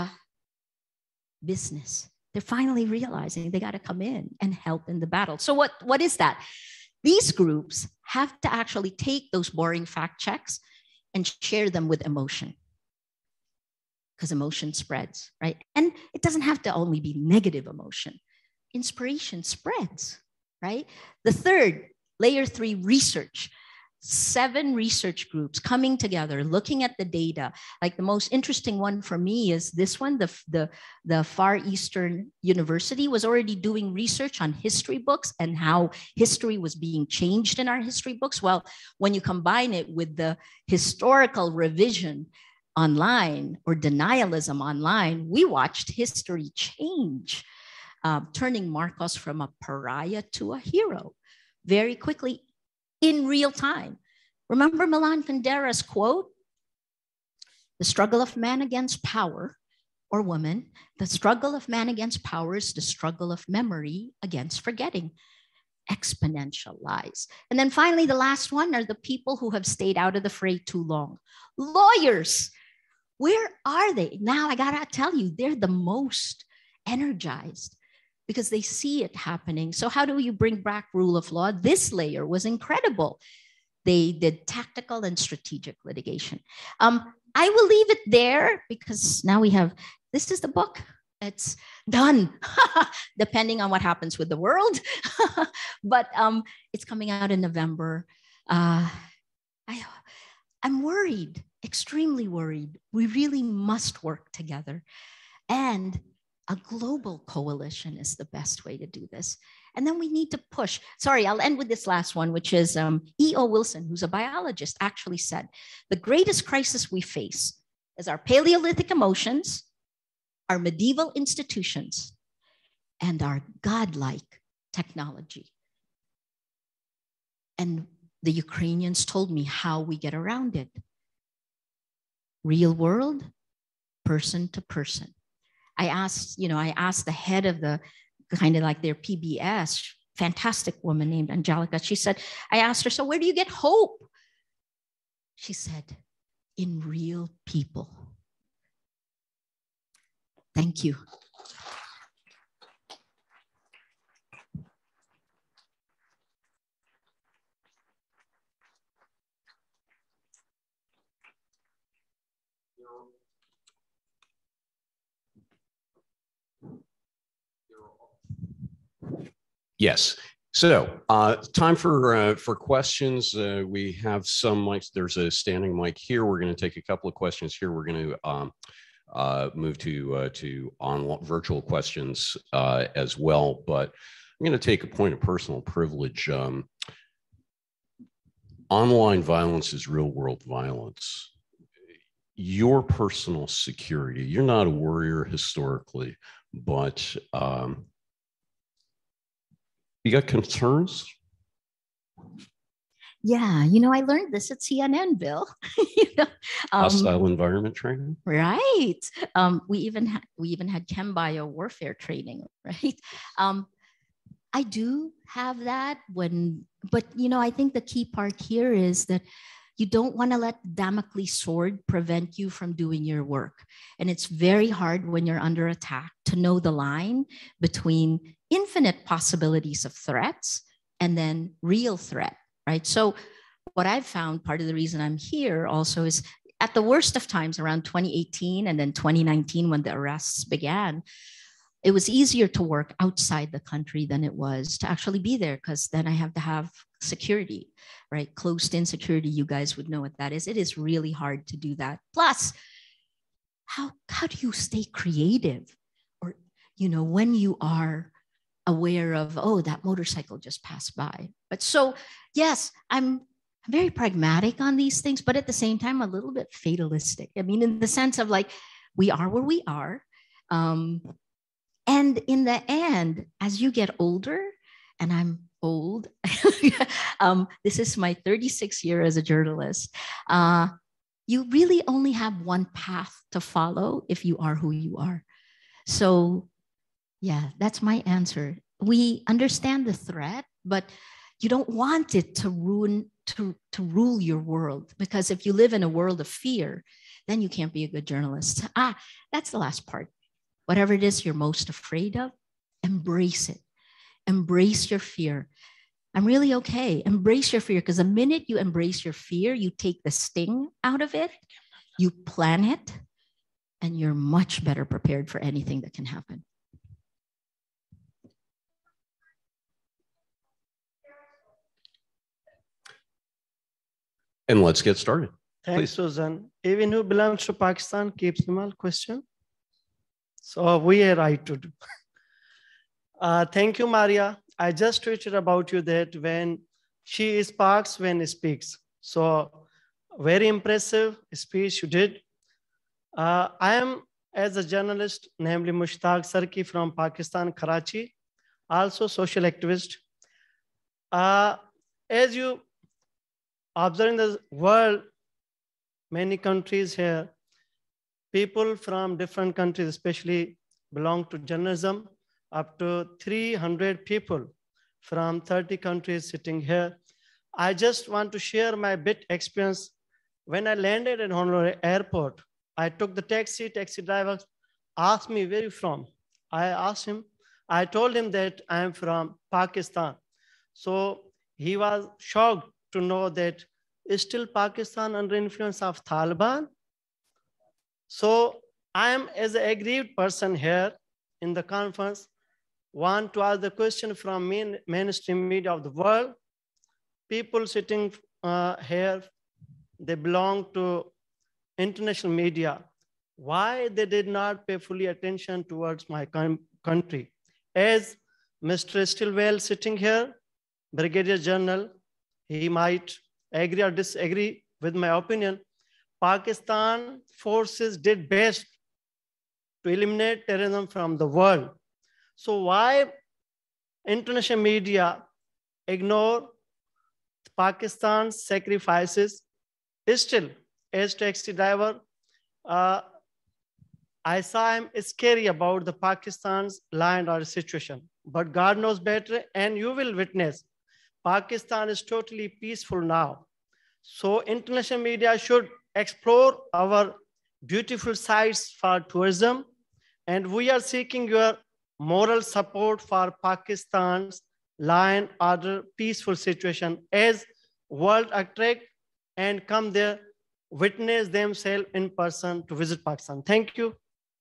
business. They're finally realizing they got to come in and help in the battle. So what is that? These groups have to actually take those boring fact checks and share them with emotion, because emotion spreads, right? And it doesn't have to only be negative emotion. Inspiration spreads, right? The third, layer 3, research. 7 research groups coming together, looking at the data. Like the most interesting one for me is this one, the Far Eastern University was already doing research on history books and how history was being changed in our history books. Well, when you combine it with the historical revision online or denialism online, we watched history change, turning Marcos from a pariah to a hero. very quickly in real time. Remember Milan Kundera's quote? The struggle of man against power, or woman, the struggle of man against power is the struggle of memory against forgetting. Exponential lies. And then finally, the last one are the people who have stayed out of the fray too long. Lawyers, where are they? Now I gotta tell you, they're the most energized because they see it happening. So how do you bring back rule of law? This layer was incredible. They did tactical and strategic litigation. I will leave it there because now we have, this is the book. It's done, depending on what happens with the world. But it's coming out in November. I'm worried, extremely worried. We really must work together. And a global coalition is the best way to do this. And then we need to push. Sorry, I'll end with this last one, which is E.O. Wilson, who's a biologist, actually said, the greatest crisis we face is our Paleolithic emotions, our medieval institutions, and our godlike technology. And the Ukrainians told me how we get around it. Real world, person to person. I asked the head of the kind of like their PBS, fantastic woman named Angelica. She said, I asked her, so where do you get hope? She said, in real people. Thank you. Yes. So time for questions. We have some mics. There's a standing mic here. We're going to take a couple of questions here. We're going to move to on virtual questions as well. But I'm going to take a point of personal privilege. Online violence is real world violence. Your personal security, you're not a warrior historically, but you got concerns? Yeah, I learned this at CNN, Bill. Hostile environment training, right? We even had chem bio warfare training, right? I do have that but I think the key part here is that you don't want to let Damocles sword prevent you from doing your work. And it's very hard when you're under attack to know the line between infinite possibilities of threats and then real threat, right? So what I've found, part of the reason I'm here also is at the worst of times around 2018 and then 2019 when the arrests began, it was easier to work outside the country than it was to actually be there because then I have to have security, right? Closed-in security, you guys would know what that is. It is really hard to do that. Plus, how do you stay creative? Or, when you are aware of, oh, that motorcycle just passed by. But so, yes, I'm very pragmatic on these things, but at the same time, a little bit fatalistic. I mean, in the sense of like, we are where we are. And in the end, as you get older, and I'm old, this is my 36th year as a journalist, you really only have one path to follow if you are who you are. So yeah, that's my answer. We understand the threat, but you don't want it to rule your world, because if you live in a world of fear, then you can't be a good journalist. That's the last part. Whatever it is you're most afraid of, embrace it. Embrace your fear. I'm really okay. Embrace your fear, because the minute you embrace your fear, you take the sting out of it, you plan it, and you're much better prepared for anything that can happen. And let's get started. Thanks, please. Susan. Even who belongs to Pakistan keeps them all question. So we are right to do. Thank you, Maria. I just tweeted about you that when she sparks when she speaks. So very impressive speech you did. I am, as a journalist, namely Mushtaq Sarki from Pakistan, Karachi, also social activist. As you observe in the world, many countries here, people from different countries, especially belong to journalism, up to 300 people from 30 countries sitting here. I just want to share my bit experience. When I landed at Honolulu airport, I took the taxi driver asked me, where are you from? I told him that I am from Pakistan. So he was shocked to know that is still Pakistan under influence of Taliban? So I am, as an aggrieved person here in the conference, want to ask the question from mainstream media of the world. People sitting here, they belong to international media. Why they did not pay fully attention towards my country? As Mr. Stilwell sitting here, Brigadier General, he might agree or disagree with my opinion. Pakistan forces did best to eliminate terrorism from the world. So why international media ignore Pakistan's sacrifices? Still, as taxi driver, I saw him scary about the Pakistan's law and order situation, but God knows better, and you will witness Pakistan is totally peaceful now. So international media should explore our beautiful sites for tourism, and we are seeking your moral support for Pakistan's law and order peaceful situation as world attract and come there, witness themselves in person to visit Pakistan. Thank you.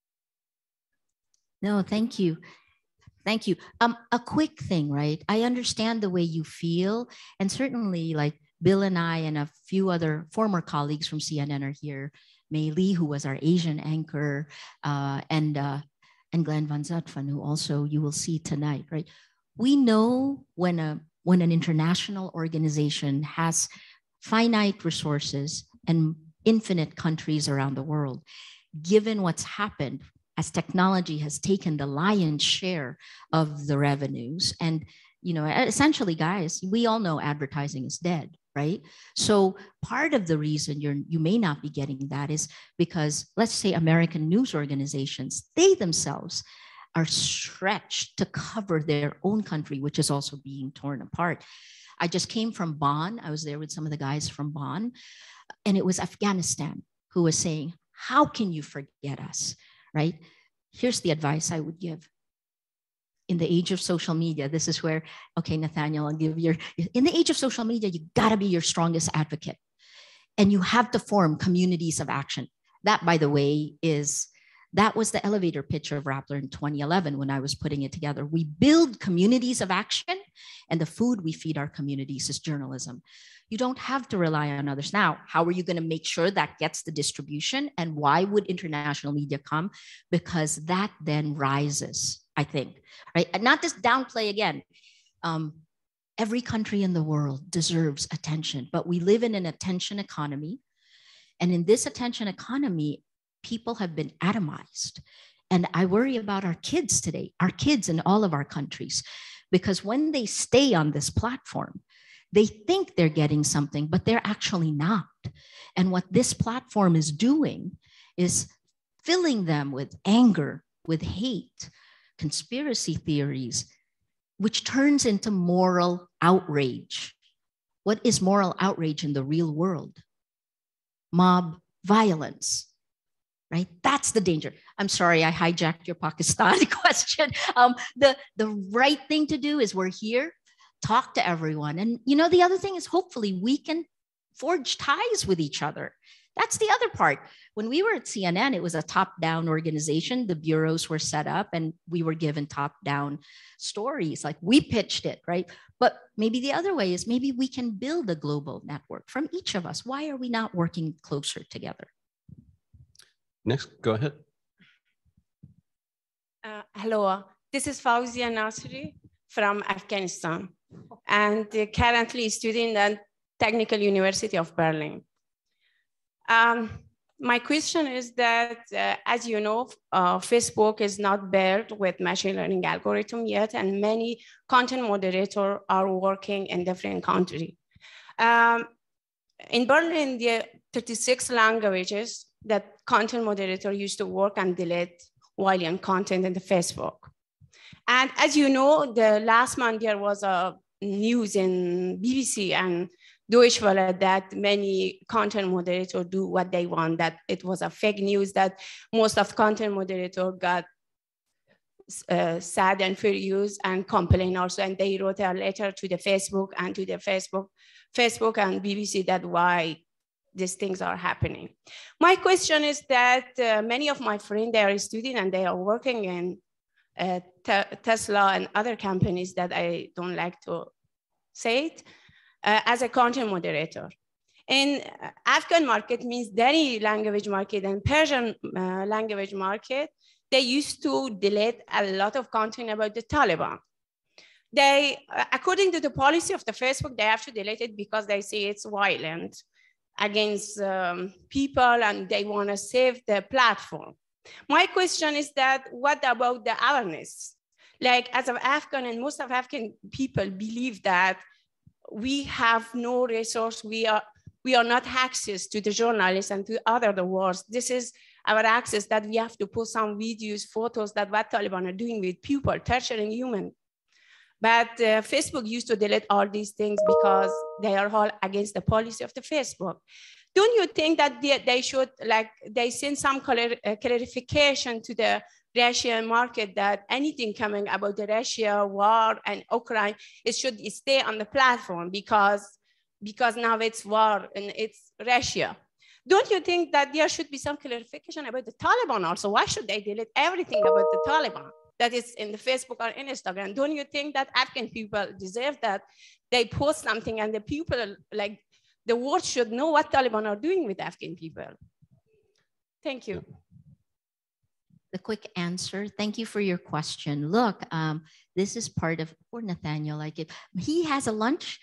No, thank you. Thank you. A quick thing, right? I understand the way you feel, and certainly like Bill and I and a few other former colleagues from CNN are here. Mei Lee, who was our Asian anchor, and Glenn Van Zutphen, who also you will see tonight, right? We know when an international organization has finite resources and infinite countries around the world, given what's happened, as technology has taken the lion's share of the revenues. And, you know, essentially, guys, we all know advertising is dead, right? So part of the reason you may not be getting that is because, let's say, American news organizations, they themselves are stretched to cover their own country, which is also being torn apart. I just came from Bonn. I was there with some of the guys from Bonn, and it was Afghanistan who was saying, how can you forget us? Right? Here's the advice I would give. In the age of social media, this is where, okay, Nathaniel, I'll give in the age of social media, you gotta be your strongest advocate. And you have to form communities of action. That, by the way, that was the elevator pitch of Rappler in 2011 when I was putting it together. We build communities of action, and the food we feed our communities is journalism. You don't have to rely on others. Now, how are you going to make sure that gets the distribution? And why would international media come? Because that then rises, I think, right? And not this downplay again. Every country in the world deserves attention, but we live in an attention economy. And in this attention economy, people have been atomized. And I worry about our kids today, our kids in all of our countries, because when they stay on this platform, they think they're getting something, but they're actually not. And what this platform is doing is filling them with anger, with hate, conspiracy theories, which turns into moral outrage. What is moral outrage in the real world? Mob violence, right? That's the danger. I'm sorry, I hijacked your Pakistan question. The right thing to do is we're here, talk to everyone. And you know, the other thing is hopefully we can forge ties with each other. That's the other part. When we were at CNN, it was a top-down organization. The bureaus were set up and we were given top-down stories. Like we pitched it, right? But maybe the other way is maybe we can build a global network from each of us. Why are we not working closer together? Next, go ahead. Hello, this is Fauzia Nasri from Afghanistan and currently studying at Technical University of Berlin. My question is that, as you know, Facebook is not built with machine learning algorithm yet, and many content moderators are working in different countries. In Berlin, there are 36 languages that content moderator used to work and delete violent content in the Facebook. And as you know, the last month there was a news in BBC and Deutsche Welle that many content moderators do what they want, that it was a fake news, that most of the content moderators got sad and furious and complained also, and they wrote a letter to the Facebook and to the Facebook and BBC that why these things are happening. My question is that many of my friends, they are students and they are working in Tesla and other companies that I don't like to say it, as a content moderator. In Afghan market means Dari language market and Persian language market, they used to delete a lot of content about the Taliban. They, according to the policy of the Facebook, they have to delete it because they say it's violent against people and they want to save the platform. My question is that, what about the awareness? Like, as of Afghan and most of Afghan people believe that we have no resource, we are not access to the journalists and to other wars. This is our access that we have to put some videos, photos that what Taliban are doing with people, torturing human. But Facebook used to delete all these things because they are all against the policy of the Facebook. Don't you think that they should, like, they send some clarification to the Russian market that anything coming about the Russia war and Ukraine, it should stay on the platform because now it's war and it's Russia. Don't you think that there should be some clarification about the Taliban also? Why should they delete everything about the Taliban that is in the Facebook or Instagram? Don't you think that Afghan people deserve that they post something and the people, like, the world should know what Taliban are doing with Afghan people? Thank you. The quick answer. Thank you for your question. Look, this is part of, for Nathaniel, like it. He has a lunch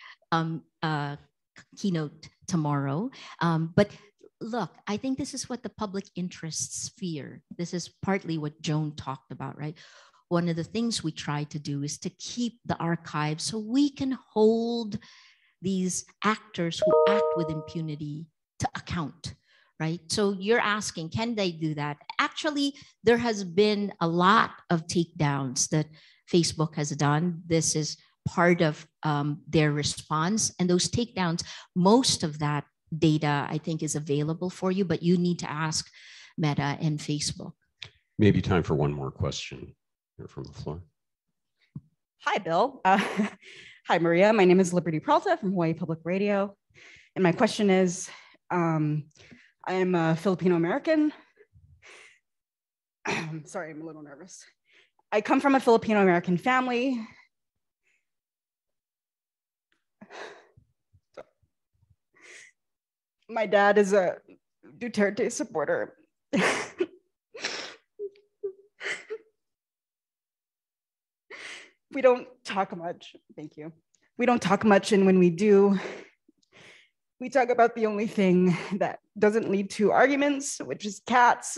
keynote tomorrow. But look, I think this is what the public interest sphere, this is partly what Joan talked about, right? One of the things we try to do is to keep the archive so we can hold these actors who act with impunity to account, right? So you're asking, can they do that? Actually, there has been a lot of takedowns that Facebook has done. This is part of their response. And those takedowns, most of that data, I think, is available for you, but you need to ask Meta and Facebook. Maybe time for one more question here from the floor. Hi, Bill. Hi, Maria. My name is Liberty Peralta from Hawaii Public Radio. And my question is, I am a Filipino American. Sorry, I'm a little nervous. I come from a Filipino American family. My dad is a Duterte supporter. We don't talk much, thank you. We don't talk much, and when we do, we talk about the only thing that doesn't lead to arguments, which is cats.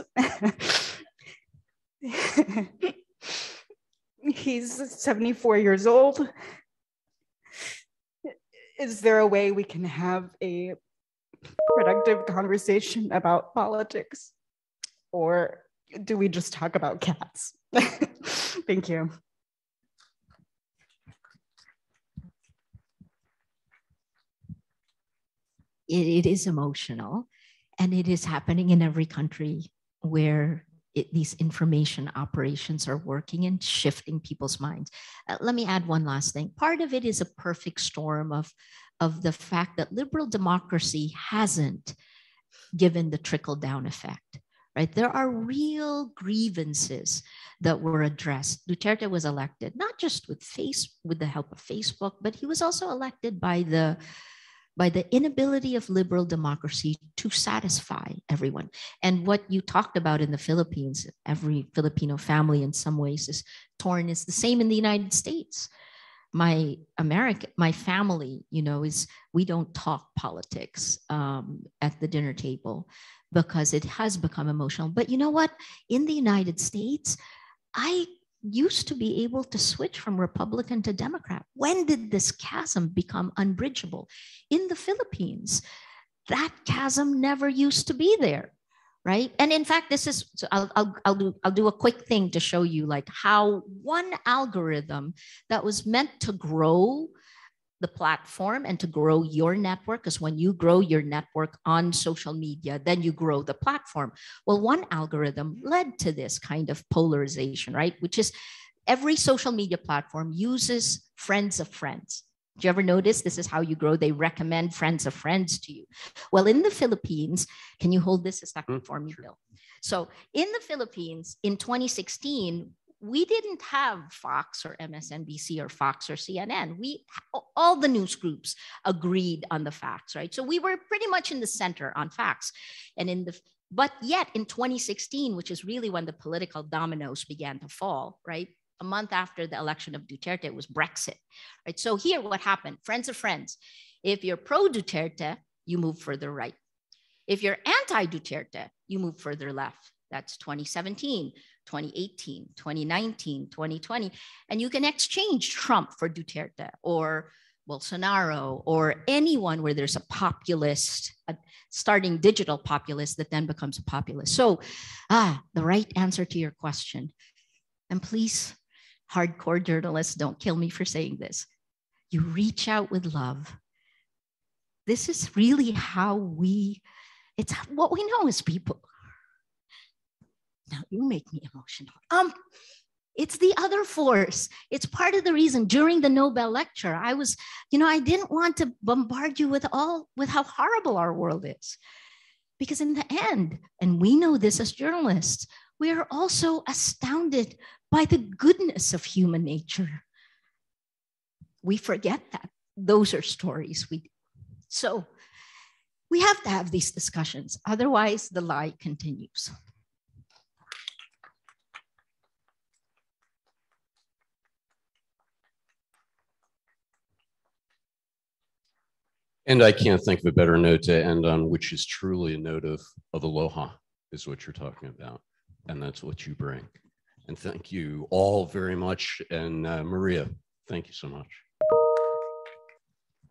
He's 74 years old. Is there a way we can have a productive conversation about politics? Or do we just talk about cats? Thank you. It is emotional, and it is happening in every country where these information operations are working and shifting people's minds. Let me add one last thing. Part of it is a perfect storm of the fact that liberal democracy hasn't given the trickle-down effect, right? There are real grievances that were addressed. Duterte was elected, not just with the help of Facebook, but he was also elected by the inability of liberal democracy to satisfy everyone. And what you talked about in the Philippines, every Filipino family in some ways is torn, is the same in the United States. my family, we don't talk politics at the dinner table because it has become emotional. But you know what? In the United States, I used to be able to switch from Republican to Democrat. When did this chasm become unbridgeable? In the Philippines, that chasm never used to be there, right? And in fact, this is, so I'll do a quick thing to show you like how one algorithm that was meant to grow the platform and to grow your network, because when you grow your network on social media, then you grow the platform. Well, one algorithm led to this kind of polarization, right? Which is every social media platform uses friends of friends. Do you ever notice this is how you grow? They recommend friends of friends to you. Well, in the Philippines, can you hold this a second for me, Bill? So in the Philippines, in 2016, we didn't have Fox or MSNBC or Fox or CNN. All the news groups agreed on the facts, right? So we were pretty much in the center on facts. But yet in 2016, which is really when the political dominoes began to fall, right? A month after the election of Duterte, it was Brexit, right? So here, what happened? Friends of friends. If you're pro-Duterte, you move further right. If you're anti-Duterte, you move further left. That's 2017, 2018, 2019, 2020. And you can exchange Trump for Duterte or Bolsonaro or anyone where there's a populist, a starting digital populist that then becomes a populist. So the right answer to your question, and please, hardcore journalists, don't kill me for saying this. You reach out with love. This is really how it's what we know as people. Now you make me emotional. It's the other force. It's part of the reason during the Nobel lecture, I didn't want to bombard you with how horrible our world is. Because in the end, and we know this as journalists, we are also astounded by the goodness of human nature. We forget that. Those are stories we do. So we have to have these discussions. Otherwise, the lie continues. And I can't think of a better note to end on, which is truly a note of aloha, is what you're talking about. And that's what you bring. And thank you all very much. And Maria, thank you so much.